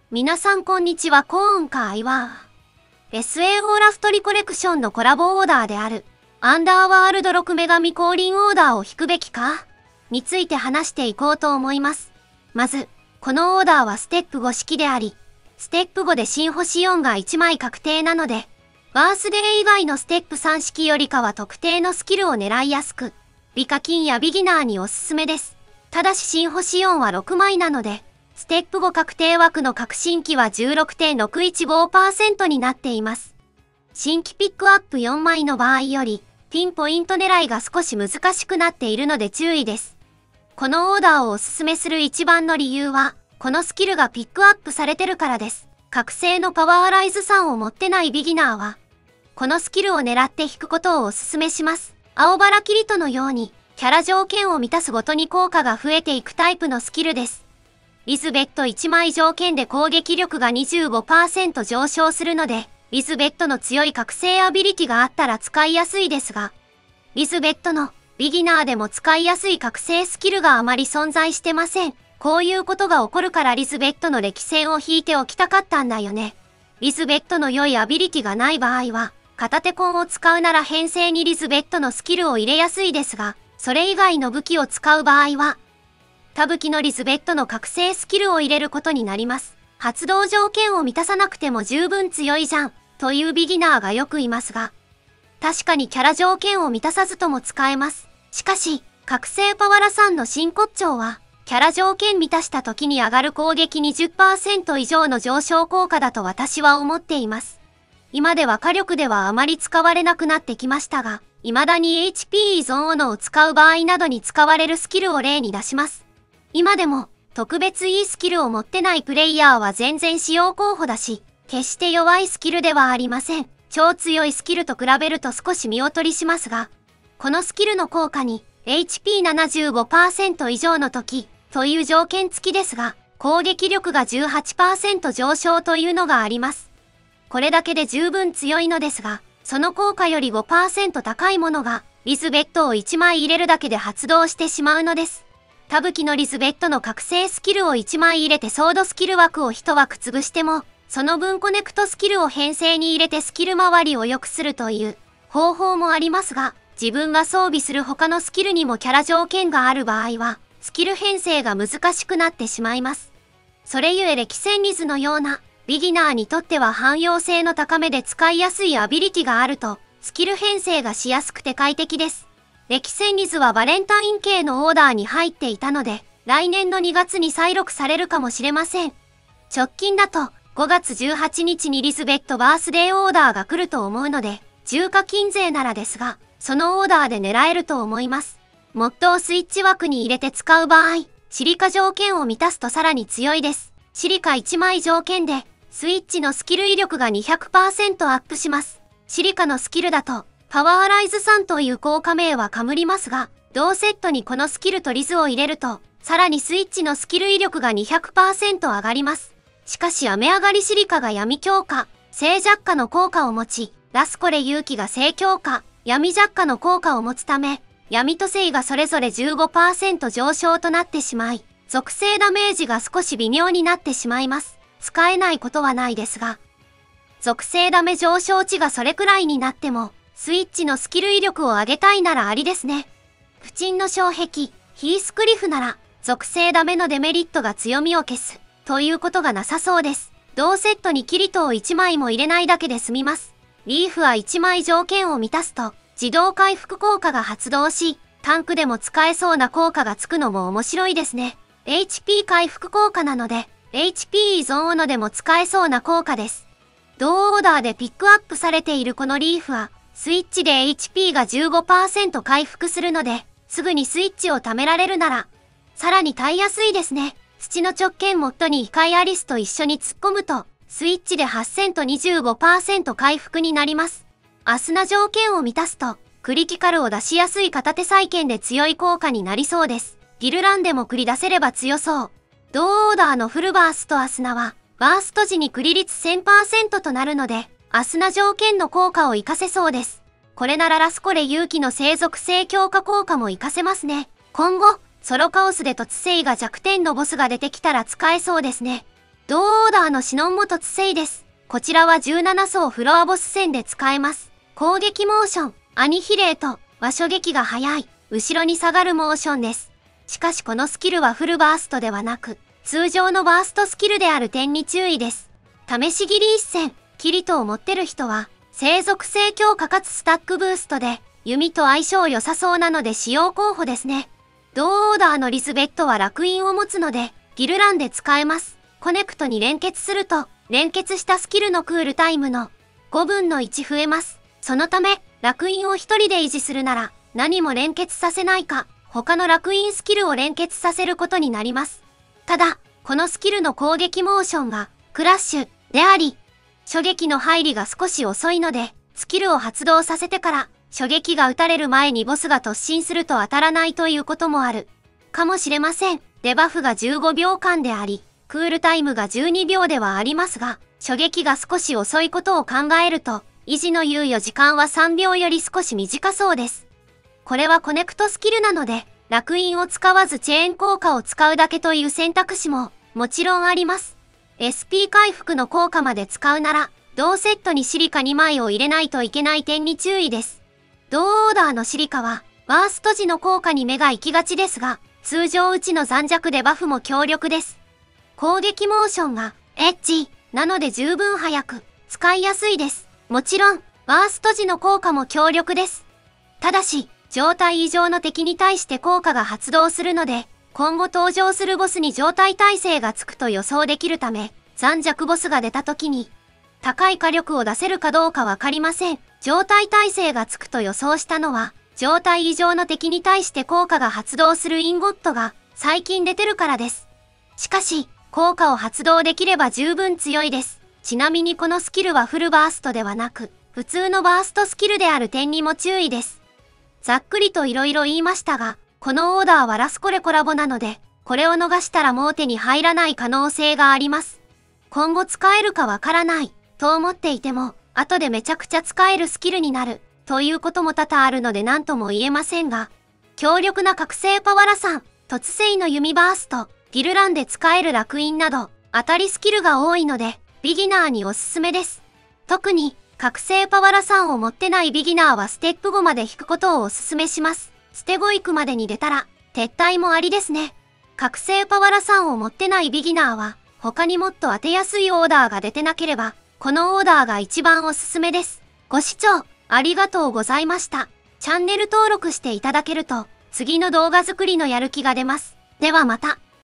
皆さんこんにちは、コーンかいわ。SAO ラフトリコレクションのコラボオーダーである、アンダーワールド6女神降臨オーダーを引くべきかについて話していこうと思います。まず、このオーダーはステップ5式であり、ステップ5で新星4が1枚確定なので、バースデー以外のステップ3式よりかは特定のスキルを狙いやすく、美課金やビギナーにおすすめです。ただし新星4は6枚なので、ステップ5確定枠の確信期は 16.615% になっています。新規ピックアップ4枚の場合より、ピンポイント狙いが少し難しくなっているので注意です。このオーダーをおすすめする一番の理由は、このスキルがピックアップされてるからです。覚醒のパワーライズ3を持ってないビギナーは、このスキルを狙って引くことをおすすめします。青バラキリトのように、キャラ条件を満たすごとに効果が増えていくタイプのスキルです。リズベット1枚条件で攻撃力が 25% 上昇するので、リズベットの強い覚醒アビリティがあったら使いやすいですが、リズベットのビギナーでも使いやすい覚醒スキルがあまり存在してません。こういうことが起こるからリズベットの歴戦を引いておきたかったんだよね。リズベットの良いアビリティがない場合は、片手コンを使うなら編成にリズベットのスキルを入れやすいですが、それ以外の武器を使う場合は、他武器のリズベットの覚醒スキルを入れることになります。発動条件を満たさなくても十分強いじゃん、というビギナーがよくいますが、確かにキャラ条件を満たさずとも使えます。しかし、覚醒パワラ3の真骨頂は、キャラ条件満たした時に上がる攻撃 20% 以上の上昇効果だと私は思っています。今では火力ではあまり使われなくなってきましたが、未だに HP 依存斧を使う場合などに使われるスキルを例に出します。今でも、特別いいスキルを持ってないプレイヤーは全然使用候補だし、決して弱いスキルではありません。超強いスキルと比べると少し見劣りしますが、このスキルの効果に HP75% 以上の時という条件付きですが、攻撃力が 18% 上昇というのがあります。これだけで十分強いのですが、その効果より 5% 高いものが、リズベットを1枚入れるだけで発動してしまうのです。他武器のリズベットの覚醒スキルを1枚入れてソードスキル枠を1枠潰しても、その分コネクトスキルを編成に入れてスキル回りを良くするという方法もありますが、自分が装備する他のスキルにもキャラ条件がある場合は、スキル編成が難しくなってしまいます。それゆえ歴戦リズのような、ビギナーにとっては汎用性の高めで使いやすいアビリティがあると、スキル編成がしやすくて快適です。歴戦リズはバレンタイン系のオーダーに入っていたので、来年の2月に再録されるかもしれません。直近だと、5月18日にリズベットバースデーオーダーが来ると思うので、重課金税ならですが、そのオーダーで狙えると思います。モッドをスイッチ枠に入れて使う場合、シリカ条件を満たすとさらに強いです。シリカ1枚条件で、スイッチのスキル威力が 200% アップします。シリカのスキルだと、パワーライズ3という効果名は被りますが、同セットにこのスキルとリズを入れると、さらにスイッチのスキル威力が 200% 上がります。しかし雨上がりシリカが闇強化、聖弱化の効果を持ち、ラスコレ勇気が聖強化、闇弱化の効果を持つため、闇と聖がそれぞれ 15% 上昇となってしまい、属性ダメージが少し微妙になってしまいます。使えないことはないですが、属性ダメ上昇値がそれくらいになっても、スイッチのスキル威力を上げたいならありですね。不沈の障壁、ヒースクリフなら、属性ダメのデメリットが強みを消す、ということがなさそうです。同セットにキリトを1枚も入れないだけで済みます。リーフは1枚条件を満たすと、自動回復効果が発動し、タンクでも使えそうな効果がつくのも面白いですね。HP 回復効果なので、HP 依存斧でも使えそうな効果です。同オーダーでピックアップされているこのリーフは、スイッチで HP が 15% 回復するので、すぐにスイッチを貯められるなら、さらに耐えやすいですね。土の直径モッドに異界アリスと一緒に突っ込むと、スイッチで 8000 と 25% 回復になります。アスナ条件を満たすと、クリティカルを出しやすい片手再建で強い効果になりそうです。ギルランでも繰り出せれば強そう。同オーダーのフルバースとアスナは、バースト時にクリ率 1000% となるので、アスナ条件の効果を活かせそうです。これならラスコレ勇気の生属性強化効果も活かせますね。今後、ソロカオスで突生が弱点のボスが出てきたら使えそうですね。 同オーダーのシノンモトツセイです。こちらは17層フロアボス戦で使えます。攻撃モーション、アニヒレート、は初撃が速い、後ろに下がるモーションです。しかしこのスキルはフルバーストではなく、通常のバーストスキルである点に注意です。試し切り一戦、キリトを持ってる人は、生属性強化かつスタックブーストで、弓と相性良さそうなので使用候補ですね。同オーダーのリスベットは烙印を持つので、ギルランで使えます。コネクトに連結すると、連結したスキルのクールタイムの5分の1増えます。そのため、烙印を一人で維持するなら、何も連結させないか、他の烙印スキルを連結させることになります。ただ、このスキルの攻撃モーションが、クラッシュであり、初撃の入りが少し遅いので、スキルを発動させてから、初撃が撃たれる前にボスが突進すると当たらないということもある。かもしれません。デバフが15秒間であり、クールタイムが12秒ではありますが、初撃が少し遅いことを考えると、維持の猶予時間は3秒より少し短そうです。これはコネクトスキルなので、烙印を使わずチェーン効果を使うだけという選択肢も、もちろんあります。SP 回復の効果まで使うなら、同セットにシリカ2枚を入れないといけない点に注意です。同オーダーのシリカは、バースト時の効果に目が行きがちですが、通常うちの残弱デバフも強力です。攻撃モーションが、エッジ、なので十分早く、使いやすいです。もちろん、バースト時の効果も強力です。ただし、状態異常の敵に対して効果が発動するので、今後登場するボスに状態耐性がつくと予想できるため、残弱ボスが出た時に、高い火力を出せるかどうかわかりません。状態耐性がつくと予想したのは、状態異常の敵に対して効果が発動するインゴットが最近出てるからです。しかし、効果を発動できれば十分強いです。ちなみにこのスキルはフルバーストではなく、普通のバーストスキルである点にも注意です。ざっくりと色々言いましたが、このオーダーはラスコレコラボなので、これを逃したらもう手に入らない可能性があります。今後使えるかわからない、と思っていても、後でめちゃくちゃ使えるスキルになる、ということも多々あるので何とも言えませんが、強力な覚醒パワラさん、突星の弓バースト、ギルランで使える烙印など、当たりスキルが多いので、ビギナーにおすすめです。特に、覚醒パワラさんを持ってないビギナーはステップ5まで引くことをおすすめします。ステ5行くまでに出たら、撤退もありですね。覚醒パワラさんを持ってないビギナーは、他にもっと当てやすいオーダーが出てなければ、このオーダーが一番おすすめです。ご視聴ありがとうございました。チャンネル登録していただけると、次の動画作りのやる気が出ます。ではまた。